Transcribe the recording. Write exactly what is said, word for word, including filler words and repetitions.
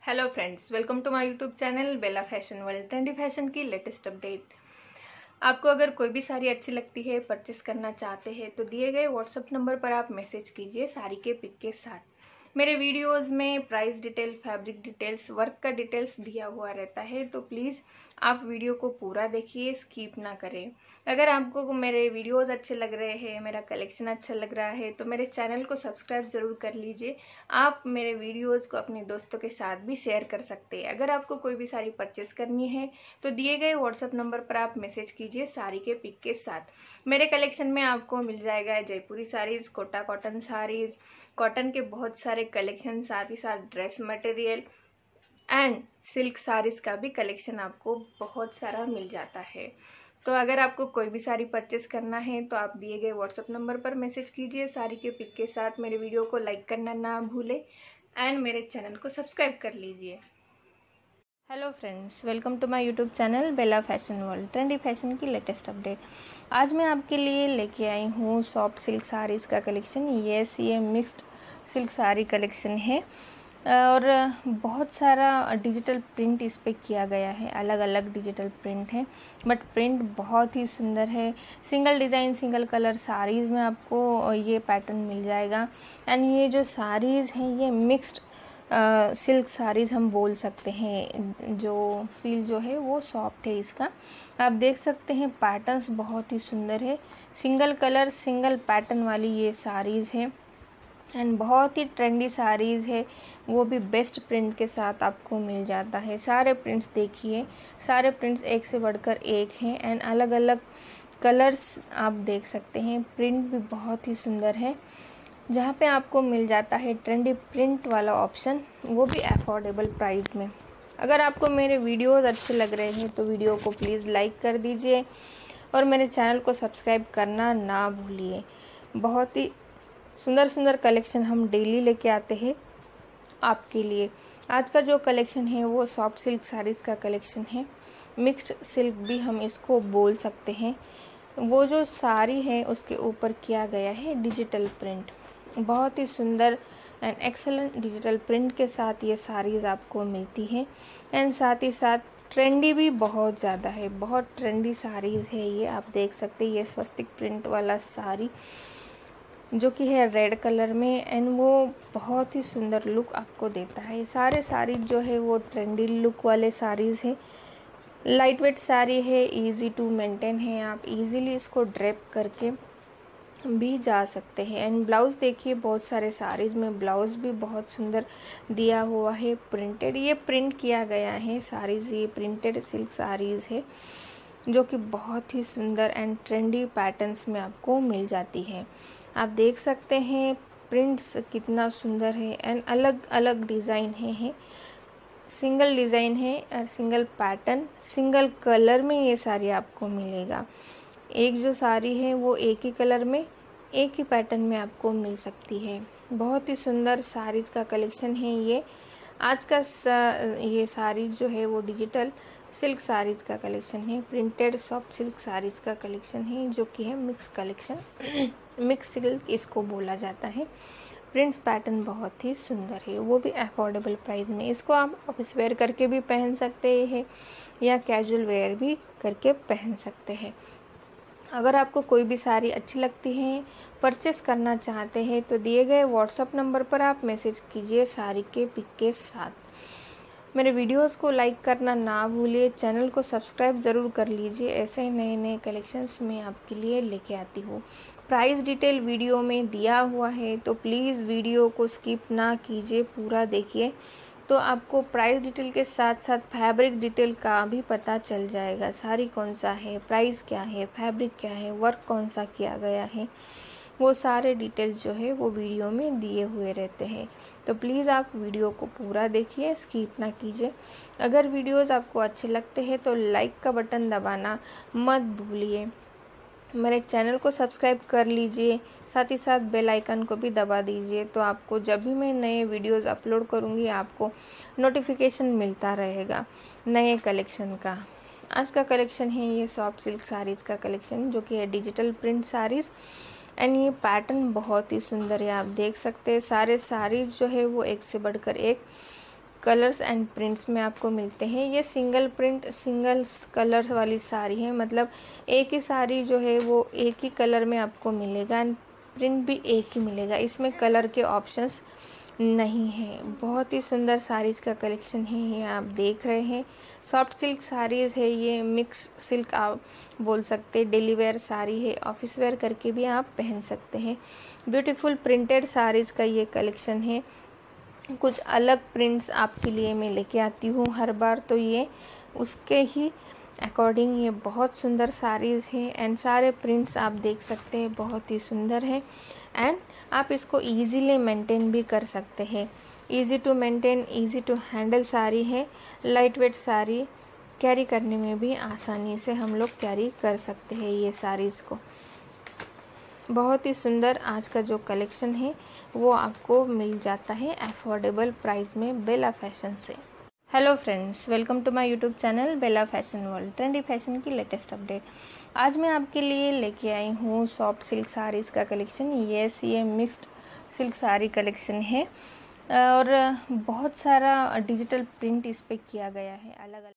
Hello friends, welcome to my YouTube channel Bela fashion world. Trendy fashion की latest update. आपको अगर कोई भी साड़ी अच्छी लगती है, परचेस करना चाहते हैं तो दिए गए व्हाट्सएप नंबर पर आप मैसेज कीजिए साड़ी के पिक के साथ। मेरे वीडियोस में price detail, fabric details, work का डिटेल्स दिया हुआ रहता है, तो प्लीज़ आप वीडियो को पूरा देखिए, स्किप ना करें। अगर आपको मेरे वीडियोस अच्छे लग रहे हैं, मेरा कलेक्शन अच्छा लग रहा है तो मेरे चैनल को सब्सक्राइब ज़रूर कर लीजिए। आप मेरे वीडियोस को अपने दोस्तों के साथ भी शेयर कर सकते हैं। अगर आपको कोई भी साड़ी परचेस करनी है तो दिए गए व्हाट्सएप नंबर पर आप मैसेज कीजिए साड़ी के पिक के साथ। मेरे कलेक्शन में आपको मिल जाएगा जयपुरी साड़ीज़, कोटा कॉटन साड़ीज़, कॉटन के बहुत सारे कलेक्शन, साथ ही साथ dress material and silk saris का भी कलेक्शन आपको बहुत सारा मिल जाता है। तो अगर आपको कोई भी साड़ी परचेस करना है तो आप दिए गए व्हाट्सएप नंबर पर मैसेज कीजिए साड़ी के पिक के साथ। मेरे वीडियो को लाइक करना ना भूलें एंड मेरे चैनल को सब्सक्राइब कर लीजिए। Hello friends, welcome to my YouTube channel Bela fashion world. Trendy fashion की लेटेस्ट अपडेट। आज मैं आपके लिए लेके आई हूँ सॉफ्ट सिल्क साड़ीज़ का कलेक्शन। यस, ये मिक्स्ड सिल्क साड़ी कलेक्शन है और बहुत सारा डिजिटल प्रिंट इस पे किया गया है। अलग अलग डिजिटल प्रिंट है, बट प्रिंट बहुत ही सुंदर है। Single design, single colour saris में आपको ये पैटर्न मिल जाएगा। एंड ये जो साड़ीज़ हैं ये मिक्स्ड सिल्क साड़ीज़ हम बोल सकते हैं। जो फील जो है वो सॉफ्ट है इसका। आप देख सकते हैं पैटर्न्स बहुत ही सुंदर है। सिंगल कलर, सिंगल पैटर्न वाली ये साड़ीज़ है एंड बहुत ही ट्रेंडी साड़ीज़ है, वो भी बेस्ट प्रिंट के साथ आपको मिल जाता है। सारे प्रिंट्स देखिए, सारे प्रिंट्स एक से बढ़कर एक हैं एंड अलग अलग कलर्स आप देख सकते हैं। प्रिंट भी बहुत ही सुंदर है। जहाँ पे आपको मिल जाता है ट्रेंडी प्रिंट वाला ऑप्शन, वो भी अफोर्डेबल प्राइस में। अगर आपको मेरे वीडियोस अच्छे लग रहे हैं तो वीडियो को प्लीज़ लाइक कर दीजिए और मेरे चैनल को सब्सक्राइब करना ना भूलिए। बहुत ही सुंदर सुंदर कलेक्शन हम डेली लेके आते हैं आपके लिए। आज का जो कलेक्शन है वो सॉफ्ट सिल्क साड़ीज़ का कलेक्शन है। मिक्स्ड सिल्क भी हम इसको बोल सकते हैं। वो जो साड़ी है उसके ऊपर किया गया है डिजिटल प्रिंट। बहुत ही सुंदर एंड एक्सेलेंट डिजिटल प्रिंट के साथ ये साड़ीज़ आपको मिलती है एंड साथ ही साथ ट्रेंडी भी बहुत ज़्यादा है। बहुत ट्रेंडी साड़ीज़ है ये। आप देख सकते हैं ये स्वस्तिक प्रिंट वाला साड़ी जो कि है रेड कलर में एंड वो बहुत ही सुंदर लुक आपको देता है। सारे साड़ी जो है वो ट्रेंडी लुक वाले साड़ीज़ है। लाइट वेट साड़ी है, इजी टू मेंटेन है। आप इजीली इसको ड्रेप करके भी जा सकते हैं। एंड ब्लाउज़ देखिए, बहुत सारे साड़ीज़ में ब्लाउज़ भी बहुत सुंदर दिया हुआ है। प्रिंटेड ये प्रिंट किया गया है साड़ीज़। ये प्रिंटेड सिल्क साड़ीज़ है जो कि बहुत ही सुंदर एंड ट्रेंडी पैटर्न्स में आपको मिल जाती है। आप देख सकते हैं प्रिंट्स कितना सुंदर है एंड अलग अलग डिज़ाइन है, है सिंगल डिज़ाइन है और सिंगल पैटर्न, सिंगल कलर में ये साड़ी आपको मिलेगा। एक जो साड़ी है वो एक ही कलर में, एक ही पैटर्न में आपको मिल सकती है। बहुत ही सुंदर साड़ीज़ का कलेक्शन है ये। आज का ये साड़ी जो है वो डिजिटल सिल्क साड़ीज़ का कलेक्शन है। प्रिंटेड सॉफ्ट सिल्क साड़ीज़ का कलेक्शन है जो कि है मिक्स कलेक्शन। मिक्स सिल्क इसको बोला जाता है। प्रिंट्स पैटर्न बहुत ही सुंदर है, वो भी अफोर्डेबल प्राइस में। इसको आप ऑफिस वेयर करके भी पहन सकते हैं या कैजुअल वेयर भी करके पहन सकते हैं। अगर आपको कोई भी साड़ी अच्छी लगती है, परचेस करना चाहते हैं तो दिए गए व्हाट्सएप नंबर पर आप मैसेज कीजिए साड़ी के पिक के साथ। मेरे वीडियोस को लाइक करना ना भूलिए, चैनल को सब्सक्राइब ज़रूर कर लीजिए। ऐसे ही नए नए कलेक्शंस मैं आपके लिए लेके आती हूँ। प्राइस डिटेल वीडियो में दिया हुआ है तो प्लीज़ वीडियो को स्किप ना कीजिए, पूरा देखिए तो आपको प्राइस डिटेल के साथ साथ फैब्रिक डिटेल का भी पता चल जाएगा। साड़ी कौन सा है, प्राइस क्या है, फैब्रिक क्या है, वर्क कौन सा किया गया है, वो सारे डिटेल्स जो है वो वीडियो में दिए हुए रहते हैं। तो प्लीज़ आप वीडियो को पूरा देखिए, स्किप ना कीजिए। अगर वीडियोस आपको अच्छे लगते हैं तो लाइक का बटन दबाना मत भूलिए। मेरे चैनल को सब्सक्राइब कर लीजिए, साथ ही साथ बेल आइकन को भी दबा दीजिए तो आपको जब भी मैं नए वीडियोस अपलोड करूँगी आपको नोटिफिकेशन मिलता रहेगा नए कलेक्शन का। आज का कलेक्शन है ये सॉफ्ट सिल्क साड़ीज़ का कलेक्शन जो कि है डिजिटल प्रिंट साड़ीज़ एंड ये पैटर्न बहुत ही सुंदर है। आप देख सकते हैं सारे साड़ी जो है वो एक से बढ़कर एक कलर्स एंड प्रिंट्स में आपको मिलते हैं। ये सिंगल प्रिंट सिंगल कलर्स वाली साड़ी है, मतलब एक ही साड़ी जो है वो एक ही कलर में आपको मिलेगा एंड प्रिंट भी एक ही मिलेगा, इसमें कलर के ऑप्शंस नहीं है। बहुत ही सुंदर साड़ीज़ का कलेक्शन है ये आप देख रहे हैं। सॉफ्ट सिल्क साड़ीज़ है, ये मिक्स सिल्क आप बोल सकते हैं। डेली वेयर साड़ी है, ऑफिस वेयर करके भी आप पहन सकते हैं। ब्यूटीफुल प्रिंटेड साड़ीज़ का ये कलेक्शन है। कुछ अलग प्रिंट्स आपके लिए मैं लेके आती हूँ हर बार, तो ये उसके ही अकॉर्डिंग ये बहुत सुंदर साड़ीज़ है एंड सारे प्रिंट्स आप देख सकते हैं बहुत ही सुंदर है एंड आप इसको इजीली मेंटेन भी कर सकते हैं। Easy to maintain, easy to handle sari है। लाइट वेट साड़ी कैरी करने में भी आसानी से हम लोग कैरी कर सकते हैं ये साड़ीज़ को। बहुत ही सुंदर आज का जो कलेक्शन है वो आपको मिल जाता है अफोर्डेबल प्राइस में बेला फैशन से। Hello friends, welcome to my YouTube channel Bela fashion world, trendy fashion की लेटेस्ट अपडेट। आज मैं आपके लिए लेके आई हूँ सॉफ्ट सिल्क साड़ीज़ का कलेक्शन। यस, ये मिक्स्ड सिल्क साड़ी कलेक्शन है और बहुत सारा डिजिटल प्रिंट इस पे किया गया है अलग अलग।